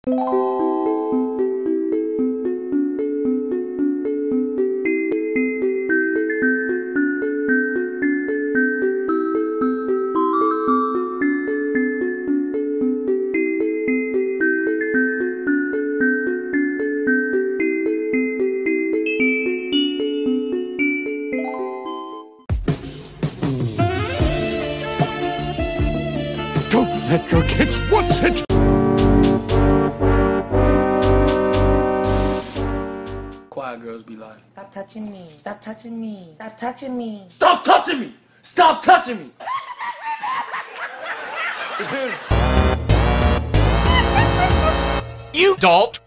Don't let your kids watch it! Quiet girls be like, Stop touching me. Stop touching me. Stop touching me. stop touching me! Stop touching me! You dolt!